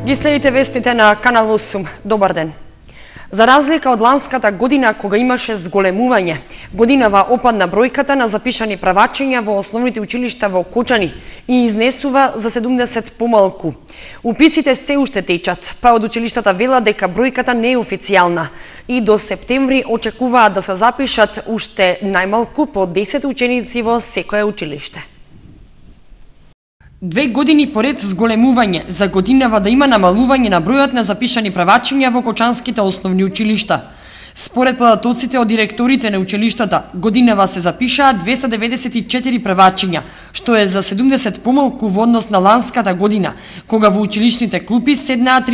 Ги следите вестите на Канал 8. Добар ден. За разлика од ланската година, кога имаше зголемување, годинава опадна бројката на запишани правачиња во основните училишта во Кочани и изнесува за 70 помалку. Уписите се уште течат, па од училиштата велат дека бројката не е официјална и до септември очекуваат да се запишат уште најмалку по 10 ученици во секое училиште. 2 години поред зголемување, за годинава да има намалување на бројот на запишани правачиња во кочанските основни училишта. Според податоците од директорите на училиштата, годинава се запишаат 294 правачиња, што е за 70 помалку во однос на ланската година, кога во училишните клупи седнаа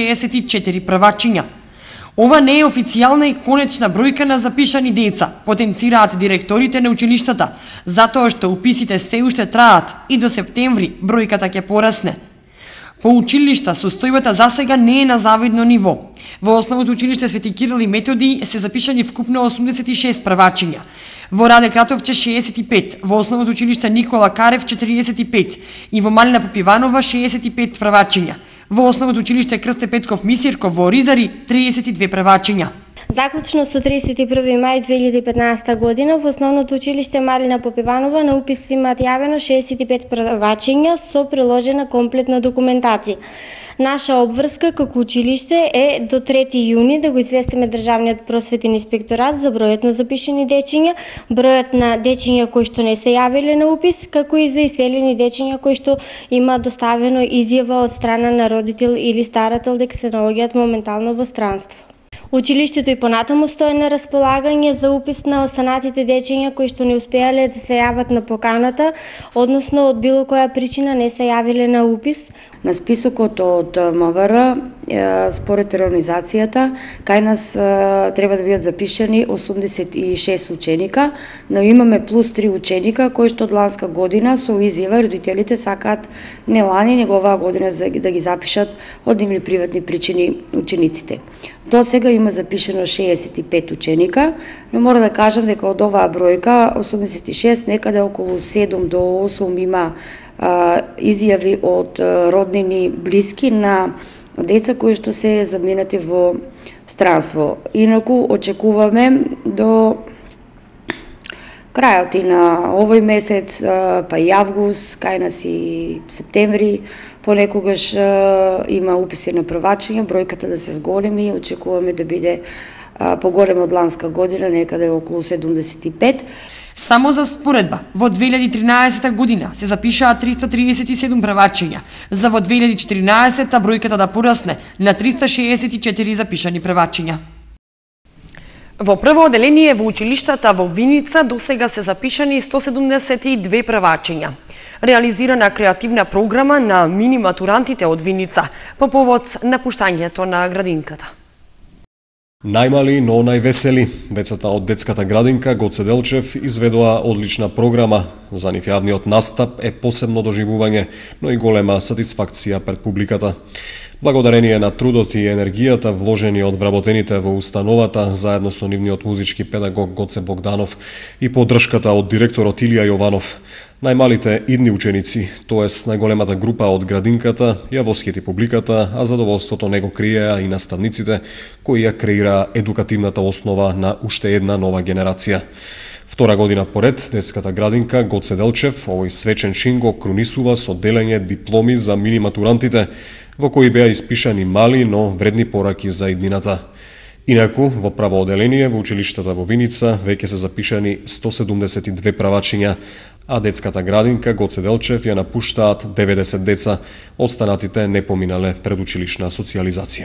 364 правачиња. Ова не е официјална и конечна бројка на запишани деца, потенцираат директорите на училиштата, затоа што уписите се уште траат и до септември бројката ќе порасне. По училишта состојбата засега не е на завидно ниво. Во основното училиште Свети Кирил и Методи се запишани вкупно 86 правачиња. Во Раде Кратовче 65, во основното училиште Никола Карев 45 и во Малина Попиванова 65 правачиња. Во основното училиште Крсте Петков Мисирков во Оризари 32 правачиња. Заклучно со 31 мај 2015 година во основното училиште Малина Попиванова на упис имаат јавено 65 правачиња со приложена комплетна документација. Наша обврска како училиште е до 3 јуни да го известиме Државниот просветен инспекторат за бројот на запишани дечиња, бројот на дечиња кои што не се јавиле на упис, како и за иселени дечиња кои што има доставено изјава од страна на родител или старател дека се наоѓаат моментално во странство. Училиштето и понатаму стои на располагање за упис на останатите дечиња кои што не успеале да се јават на поканата, односно од било која причина не се јавиле на упис. На списокот од МВР, според реорганизацијата, кај нас треба да бидат запишани 86 ученика, но имаме плюс 3 ученика кои што од ланска година со изјава родителите сакаат не лани, него оваа година да ги запишат од нивни приватни причини учениците. До сега има запишено 65 ученика, но мора да кажам дека од оваа бројка 86 некаде околу 7 до 8 има изјави од роднини блиски на деца кои што се заминати во странство. Инаку очекуваме до крајот и на овој месец, па и август, кај нас и септември, понекогаш има уписи на правачиња, бројката да се зголеми, очекуваме да биде поголема од ланска година, некаде околу 75. Само за споредба, во 2013 година се запишаа 337 правачиња, за во 2014 бројката да порасне на 364 запишани правачиња. Во прво оделение во училиштата во Виница досега се запишани 172 правачиња. Реализирана креативна програма на мини матурантите од Виница по повод напуштањето на градинката. Најмали, но највесели. Децата од детската градинка Гоце Делчев изведоа одлична програма. За нив јавниот настап е посебно доживување, но и голема сатисфакција пред публиката. Благодарение на трудот и енергијата вложени од вработените во установата, заедно со нивниот музички педагог Гоце Богданов и поддршката од директорот Илија Јованов, најмалите идни ученици, тоест најголемата група од градинката, ја восхити публиката, а задоволството него криеа и наставниците кои ја креираа едукативната основа на уште една нова генерација. Втора година поред, детската градинка Гоце Делчев овој свечен чин го крунисува со делење дипломи за мини матурантите, во кои беа испишани мали, но вредни пораки за иднината. Инаку, во право оделение во училиштата во Виница веќе се запишани 172 правачиња, а детската градинка Гоце Делчев ја напуштаат 90 деца, останатите не поминале предучилишна социјализација.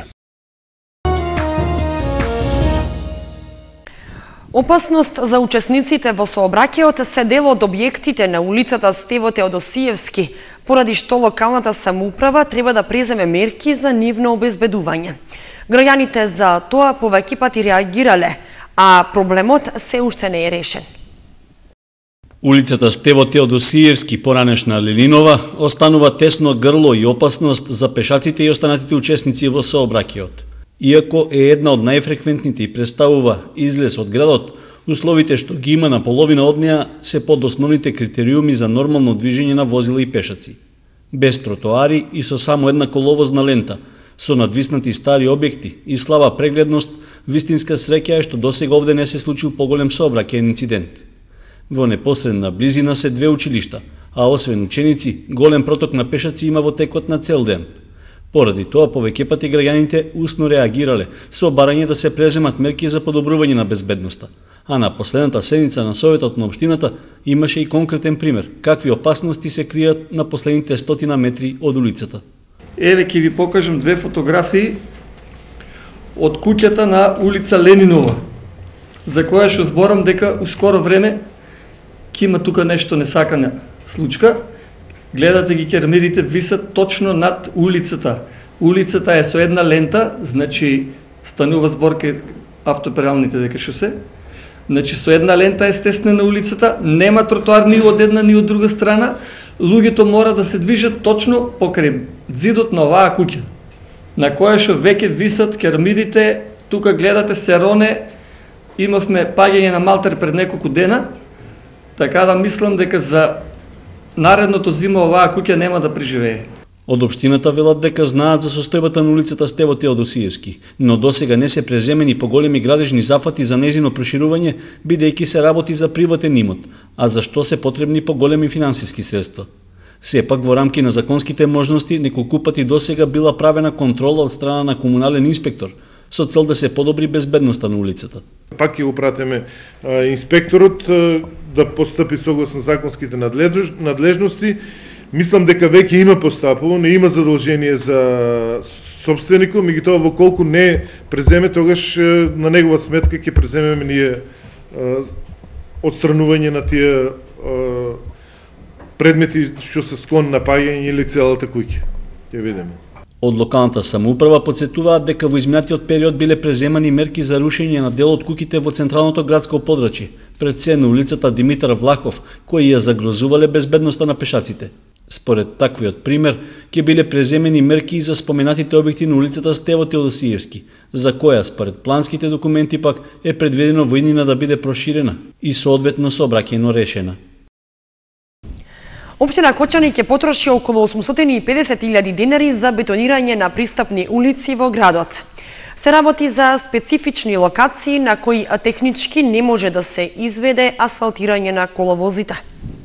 Опасност за учесниците во сообраќајот се дел од објектите на улицата Стево Теодосиевски, поради што локалната самоуправа треба да преземе мерки за нивно обезбедување. Граѓаните за тоа повеќе пати реагирале, а проблемот се уште не е решен. Улицата Стево Теодосиевски, поранешна Ленинова, останува тесно грло и опасност за пешаците и останатите учесници во сообраќајот. Иако е една од најфреквентните и представува излез од градот, условите што ги има на половина од неа се под основните критериуми за нормално движење на возила и пешаци. Без тротоари и со само една коловозна лента, Со надвиснати стари објекти и слаба прегледност, вистинска среќа е што досега овде не се случил поголем сообраќајен инцидент. Во непосредна близина се две училишта, а освен ученици, голем проток на пешаци има во текот на цел ден. Поради тоа, повеќе пати граѓаните усно реагирале со барање да се преземат мерки за подобрување на безбедноста. А на последната седница на Советот на општината имаше и конкретен пример какви опасности се кријат на последните 100 метри од улицата. Еве ќе ви покажам две фотографии од куќата на улица Ленинова, за која што зборам дека у скоро време ќе има тука нешто несакана случка. Гледате ги кермирите висат точно над улицата. Улицата е со една лента, значи станува збор кај автопералните дека шосе. Значи со една лента е стеснена улицата, нема тротоар ни од една ни од друга страна. Луѓето мора да се движат точно покрај зидот на оваа куќа, на која што веќе висат кермидите. Тука гледате се роне, имавме паѓање на малтер пред неколку дена, така да мислам дека за наредното зима оваа куќа нема да преживее. Од општината велат дека знаат за состојбата на улицата Стево Теодосиевски, но досега не се преземени поголеми градежни зафати за незино проширување, бидејќи се работи за приватен имот, а за што се потребни поголеми финансиски средства. Сепак во рамки на законските можности неколку пати досега била правена контрола од страна на комунален инспектор, со цел да се подобри безбедноста на улицата. Пак ќе го пратиме инспекторот да постапи согласно законските надлежности. Мислам дека веќе има постапува, не има задолжение за собственикот, меѓутоа во колку не преземе, тогаш на негова сметка ќе преземеме ние отстранување на тие предмети што се склон на паѓање или целата куќа. Ќе видиме. Од локалната самоуправа подсетуваат дека во изминатиот период биле преземани мерки за рушење на дел од куќите во централното градско подрачје, пред се на улицата Димитар Влахов, кои ја загрозувале безбедноста на пешаците. Според таквиот пример, ќе биле преземени мерки и за споменатите објекти на улицата Стево Теодосиевски, за која според планските документи пак е предвидено во иднина да биде проширена и соодветно сообраќајно решена. Општина Кочани ќе потроши околу 850.000 денари за бетонирање на пристапни улици во градот. Се работи за специфични локации на кои технички не може да се изведе асфалтирање на коловозите.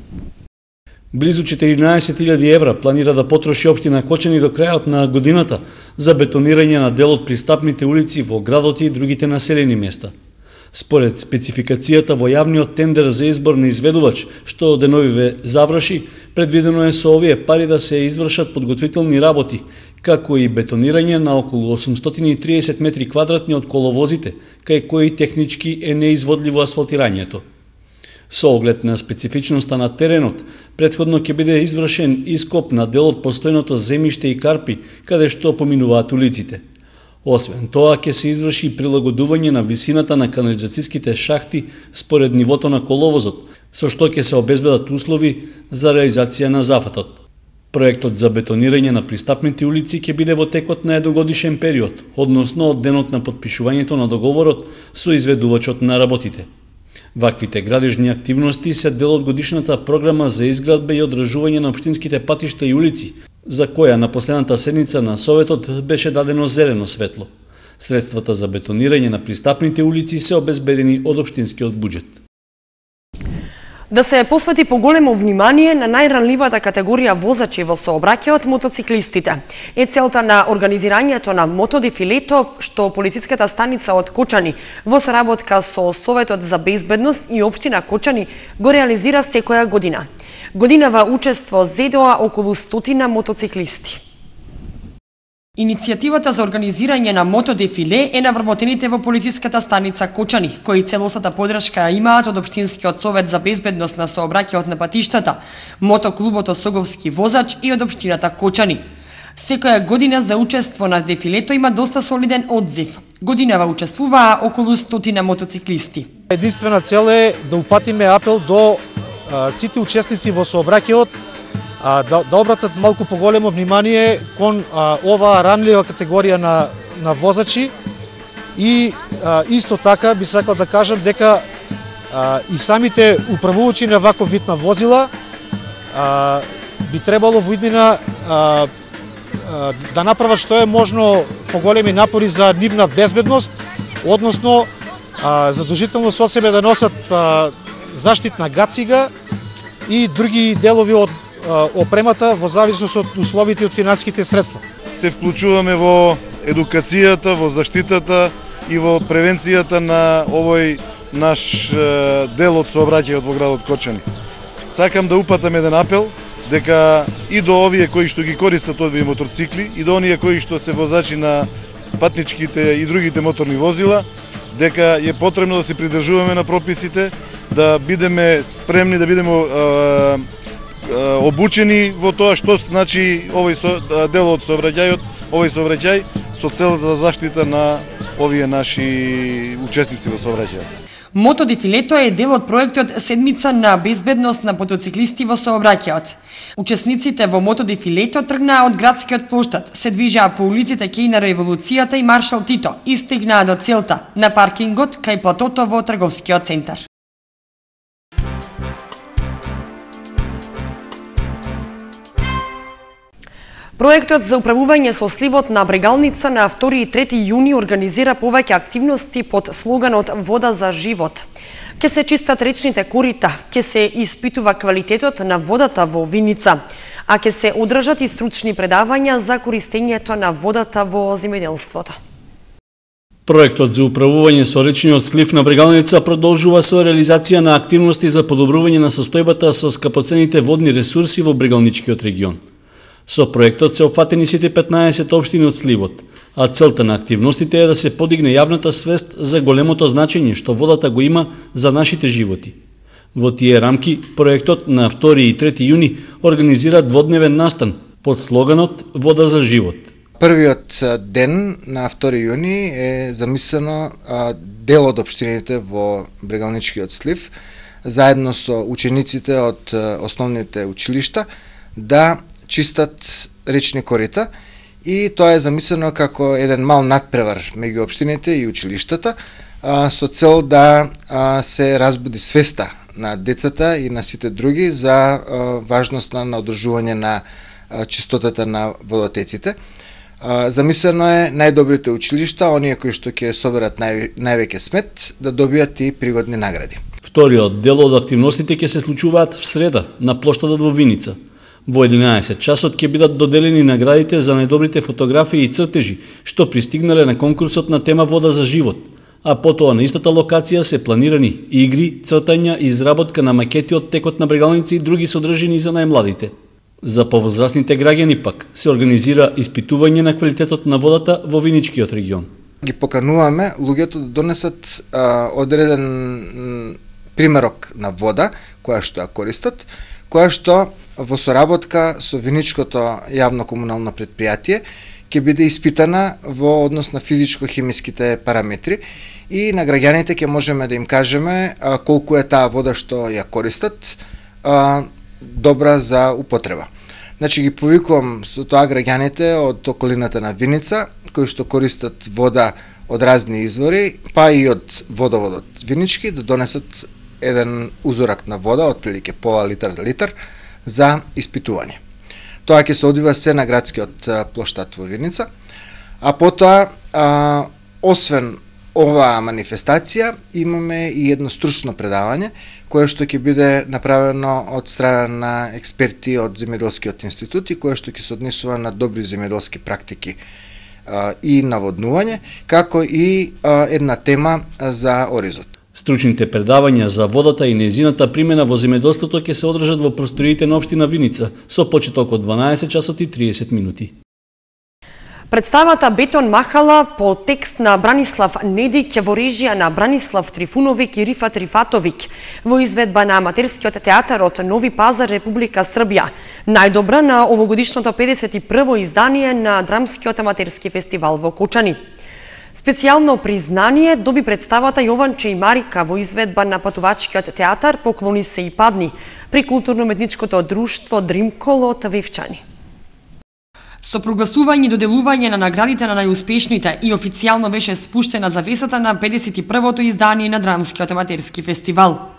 Близу 14.000 евра планира да потроши општина Кочани до крајот на годината за бетонирање на дел од пристапните улици во градот и другите населени места. Според спецификацијата во јавниот тендер за избор на изведувач, што деновиве заврши, предвидено е со овие пари да се извршат подготвителни работи, како и бетонирање на околу 830 метри квадратни од коловозите, кај кои технички е неизводливо асфалтирањето. Со оглед на специфичноста на теренот, претходно ќе биде извршен ископ на дел од постојното земјиште и карпи, каде што поминуваат улиците. Освен тоа, ќе се изврши прилагодување на висината на канализацијските шахти според нивото на коловозот, со што ќе се обезбедат услови за реализација на зафатот. Проектот за бетонирање на пристапните улици ќе биде во текот на едногодишен период, односно од денот на подпишувањето на договорот со изведувачот на работите. Ваквите градежни активности се дел од годишната програма за изградба и одржување на општинските патишта и улици, за која на последната седница на Советот беше дадено зелено светло. Средствата за бетонирање на пристапните улици се обезбедени од општинскиот буџет. Да се посвети поголемо внимание на најранливата категорија возачи во сообраќајот, мотоциклистите. Е целта на организирањето на мотодефилето што полициската станица од Кочани во соработка со Советот за безбедност и општина Кочани го реализира секоја година. Годинава учество зедоа околу 100 мотоциклисти. Иницијативата за организирање на мотодефиле е на вработените во полициската станица Кочани, кои целосата подршка имаат од Општинскиот совет за безбедност на сообраќајот на патиштата, мотоклубот Осоговски возач и од општината Кочани. Секоја година за учество на дефилето има доста солиден одзив. Годинава учествуваа околу 100 мотоциклисти. Единствена цел е да упатиме апел до сите учесници во сообраќајот да обратат малку поголемо внимание кон оваа ранлива категорија на возачи и исто така би сакал да кажам дека и самите управувачи на ваков вид на возила би требало во иднина да направат што е можно поголеми напори за нивна безбедност, односно задолжително со себе да носат заштитна гацига и други делови од опремата во зависност од условите и од финансиските средства. Се вклучуваме во едукацијата, во заштитата и во превенцијата на овој наш дел од сообраќајот во градот Корчани. Сакам да упатам еден апел дека и до овие кои што ги користат овие мотоцикли и до оние кои што се возачи на патничките и другите моторни возила, дека е потребно да се придржуваме на прописите, да бидеме спремни, да бидеме обучени во тоа што значи овој дел од сообраќајот, овој сообраќај со целата за заштита на овие наши учесници во сообраќајот. Мотодефилето е дел од проектот Седмица на безбедност на мотоциклисти во сообраќајот. Учесниците во мотодефилето тргнаа од градскиот плоштад, се движеа по улиците кај на Револуцијата и Маршал Тито и стигнаа до целта, на паркингот кај платото во трговскиот центар. Проектот за управување со сливот на Брегалница на 2 и 3 јуни организира повеќе активности под слоганот Вода за живот. Ке се чистат речните корита, ке се испитува квалитетот на водата во Виница, а ке се одржат и стручни предавања за користењето на водата во земјоделството. Проектот за управување со речниот слив на Брегалница продолжува со реализација на активности за подобрување на состојбата со скапоцените водни ресурси во Брегалничкиот регион. Со проектот се опфатени сите 15 општини од сливот, а целта на активностите е да се подигне јавната свест за големото значење што водата го има за нашите животи. Во тие рамки, проектот на 2 и 3 јуни организира дводневен настан под слоганот Вода за живот. Првиот ден на 2 јуни е замислено дел од општините во Брегалничкиот слив, заедно со учениците од основните училишта, да чистат речни корита и тоа е замислено како еден мал надпревар меѓу општините и училиштата со цел да се разбуди свеста на децата и на сите други за важноста на одржување на чистотата на водотеците. Замислено е најдобрите училишта, оние кои што ќе соберат највеќе смет, да добијат и пригодни награди. Вториот дел од активностите ќе се случуваат в среда на плоштадот во Виница. Во 11 часот ќе бидат доделени наградите за најдобрите фотографии и цртежи што пристигнале на конкурсот на тема Вода за живот, а потоа на истата локација се планирани игри, цртања и изработка на макети од текот на Брегалница и други содржини за најмладите. За повозрастните граѓани пак се организира испитување на квалитетот на водата во Виничкиот регион. Ги покануваме луѓето да донесат одреден примерок на вода која што ја користат, која што во соработка со Виничкото јавно комунално предпријатие ќе биде испитана во однос на физичко-хемиските параметри и на граѓаните ќе можеме да им кажеме колку е таа вода што ја користат добра за употреба. Значи ги повикувам со тоа граѓаните од околината на Виница кои што користат вода од разни извори, па и од водоводот Винички да донесат еден узорак на вода, отприлике пола литар до литар, за испитување. Тоа ќе се одвива се на градскиот плоштад во Виница, а потоа, освен оваа манифестација, имаме и едно стручно предавање, кое што ќе биде направено од страна на експерти од Земјоделскиот институт и кое што ќе се однесува на добри земјоделски практики и наводнување, како и една тема за оризот. Стручните предавања за водата и нејзината примена во земјоделството ќе се одржат во просториите на општина Виница со почеток од 12 часот и 30 минути. Представата Бетон Махала по текст на Бранислав Недик во режија на Бранислав Трифуновик и Рифат Рифатовик во изведба на Аматерскиот театар од Нови Пазар, Република Србија, најдобра на овогодишното 51-во издание на Драмскиот аматерски фестивал во Кочани. Специјално признание доби представата Јованче и Марика во изведба на Патувачкиот театар Поклони се и падни при културно-уметничкото друштво Дримкол од Вивчани. Со прогласување и доделување на наградите на најуспешните и официјално беше спуштена завесата на 51-то издание на Драмскиот аматерски фестивал.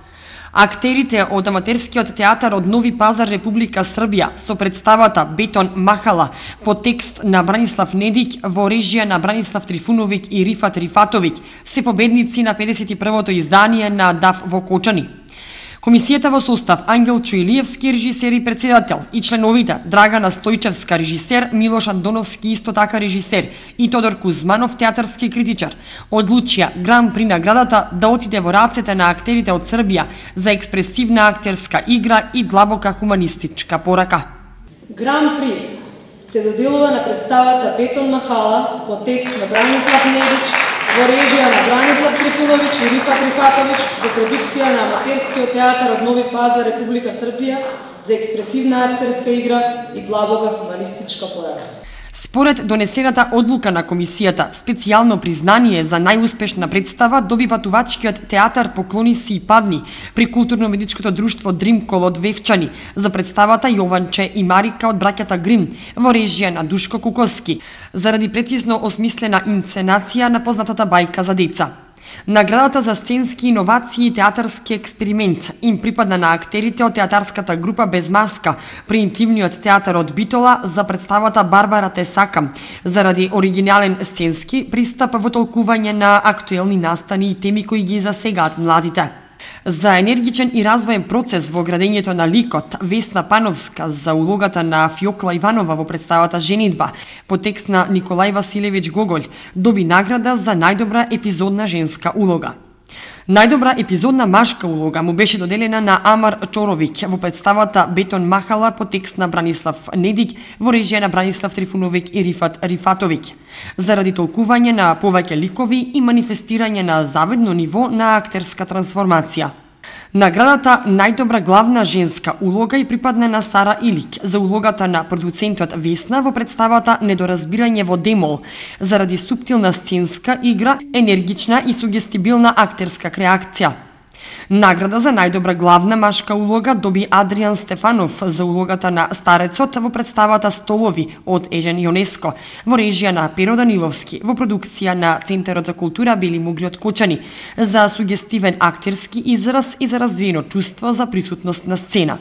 Актерите од аматерскиот театар од Нови Пазар, Република Србија, со представата Бетон Махала по текст на Бранислав Недик во режија на Бранислав Трифуновиќ и Рифат Рифатовиќ, се победници на 51-то издание на ДАФ во Кочани. Комисијата во состав Ангел Чуилиевски, режисер и председател, и членовите Драгана Стојчевска, режисер, Милош Андоновски, исто така режисер, и Тодор Кузманов, театарски критичар, одлучија Гран При наградата да отиде во рацете на актерите од Србија за експресивна актерска игра и длабока хуманистичка порака. Гран При се доделува на представата Бетон Махала по текст на Бранислав Недич во режија на Бранислав Трифуновиќ и Рифат Рифатовиќ во продукција на аматерскиот театар од Нови Пазар, Република Србија за експресивна актерска игра и длабока хуманистичка порака. Според донесената одлука на комисијата, специјално признание за најуспешна представа доби патувачкиот театар Поклони си и падни при културно-медичкото друштво Дримкол од Вевчани за представата Јованче и Марика од браќата Грим во режија на Душко Кукоски, заради прецизно осмислена инценација на познатата бајка за деца. Наградата за сценски иновации и театарски експеримент им припадна на актерите од театарската група Без маска при интимниот театар од Битола за представата Барбара те сакам, заради оригинален сценски пристап во толкување на актуелни настани и теми кои ги засегаат младите. За енергичен и развоен процес во градењето на ликот Весна Пановска за улогата на Фјокла Иванова во представата Женидба по текст на Николај Василевиќ Гоголј доби награда за најдобра епизодна женска улога. Најдобра епизодна машка улога му беше доделена на Амар Чоровиќ во представата Бетон Махала по текст на Бранислав Недик во режија на Бранислав Трифуновиќ и Рифат Рифатовиќ, заради толкување на повеќе ликови и манифестирање на завидно ниво на актерска трансформација. Наградата најдобра главна женска улога и припадна на Сара Илик за улогата на продуцентот Весна во представата Недоразбирање во Демол, заради суптилна сценска игра, енергична и сугестибилна актерска креација. Награда за најдобра главна машка улога доби Адријан Стефанов за улогата на Старецот во представата Столови од Ежен Јонеско во режија на Перо Даниловски во продукција на Центарот за култура Бели Мугри од Кочани за сугестивен актерски израз и за развиено чувство за присутност на сцена.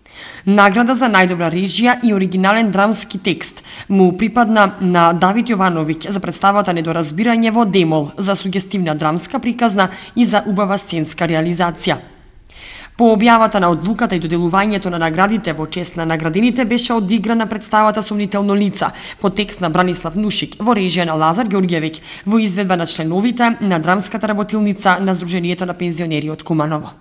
Награда за најдобра режија и оригинален драмски текст му припадна на Давид Јовановиќ за представата Недоразбирање во Демол за сугестивна драмска приказна и за убава сценска реализација. По објавата на одлуката и доделувањето на наградите во чест на наградените беше одиграна представата Сомнително лица по текст на Бранислав Нушик во режија на Лазар Ѓорѓевиќ во изведба на членовите на драмската работилница на Сдруженијето на пензионери од Куманово.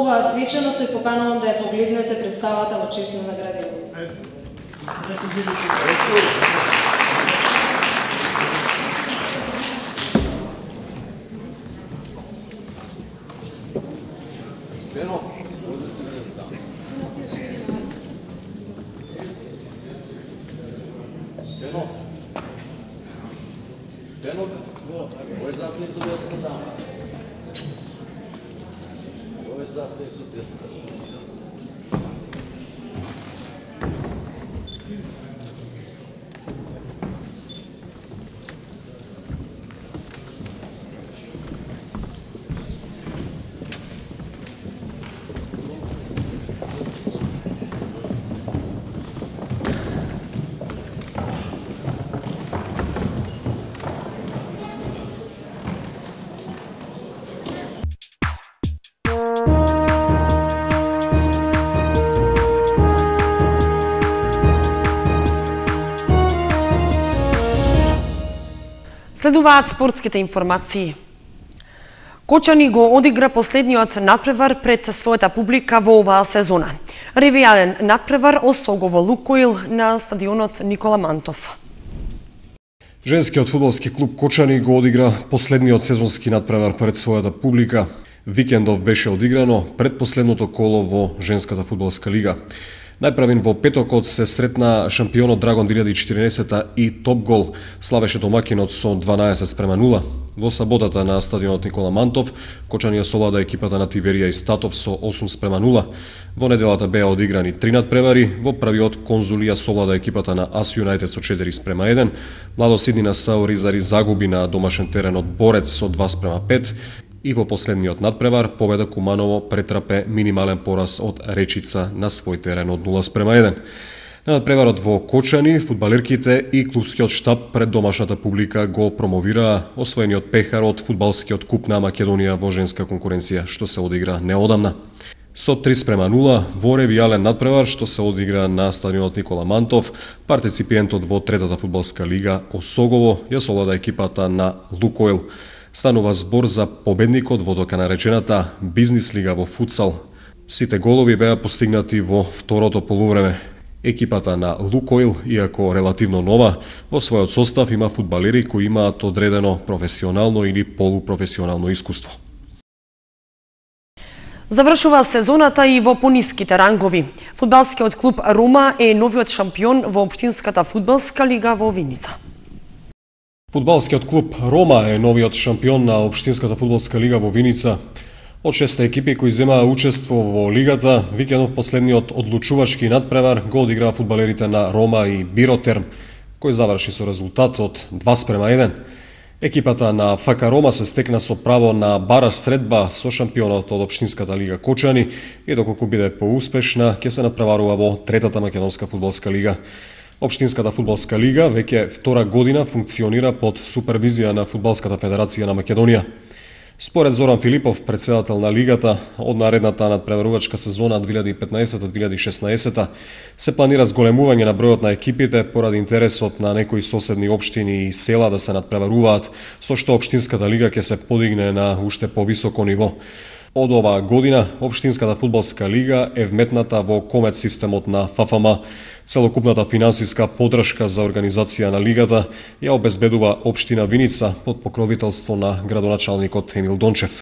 оваа свеченост и поканувам да ја погледнете представата во чест на наградените. Следуваат спортските информации. Кочани го одигра последниот надпревар пред својата публика во оваа сезона. Ревијален надпревар Осогово Лукоил на стадионот Никола Мантов. Женскиот фудбалски клуб Кочани го одигра последниот сезонски надпревар пред својата публика. Викендов беше одиграно пред последното коло во женската фудбалска лига. Најправин во петокот се сретна шампионот Драгон 2014 и Топгол славеше домакинот со 12:0. Во саботата на стадионот Никола Мантов, Кочани ја совлада екипата на Тиверија и Статов со 8:0. Во неделата беа одиграни 3 надпревари, во првиот Конзули ја совлада екипата на Ас Юнајтед со 4:1. Младо Сиднина Сауризари загуби на домашен терен од Борец со 2:5. И во последниот надпревар победа Куманово претрпе минимален пораз од Речица на свој терен од 0:1. На надпреварот во Кочани, фудбалерките и клубскиот штаб пред домашната публика го промовираа освоениот пехар од фудбалскиот куп на Македонија во женска конкуренција, што се одигра неодамна. Со 3:0 во ревијален надпревар што се одигра на стадионот Никола Мантов, партиципиентот во третата фудбалска лига Осогово ја совлада екипата на Лукоил. Станува збор за победникот во така наречената бизнис лига во футсал. Сите голови беа постигнати во второто полувреме. Екипата на Лукоил, иако релативно нова, во својот состав има фудбалери кои имаат одредено професионално или полупрофесионално искуство. Завршува сезоната и во пониските рангови. Фудбалскиот клуб Рома е новиот шампион во Општинската фудбалска лига во Виница. Фудбалскиот клуб Рома е новиот шампион на Општинската фудбалска лига во Виница. Од 6 екипи кои земаа учество во лигата, викендов последниот одлучувачки надпревар го одиграа фудбалерите на Рома и Биротерм, кој заврши со резултат од 2:1. Екипата на ФК Рома се стекна со право на бараш средба со шампионот од Општинската лига Кочани и доколку биде поуспешна, ќе се надпреварува во третата македонска фудбалска лига. Општинската фудбалска лига веќе втора година функционира под супервизија на Фудбалската федерација на Македонија. Според Зоран Филипов, председател на лигата, од наредната надпреварувачка сезона 2015-2016 се планира зголемување на бројот на екипите поради интересот на некои соседни општини и села да се надпреваруваат, со што Општинската лига ќе се подигне на уште повисоко ниво. Од оваа година, Општинската фудбалска лига е вметната во комет системот на ФАФАМ. Целокупната финансиска поддршка за организација на лигата ја обезбедува Општина Виница под покровителство на градоначалникот Емил Дончев.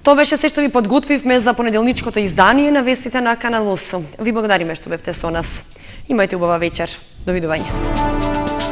Тоа беше се што ви подготвивме за понеделничкото издание на вестите на Канал 8. Ви благодариме што бевте со нас. Имајте убава вечер. Довидување.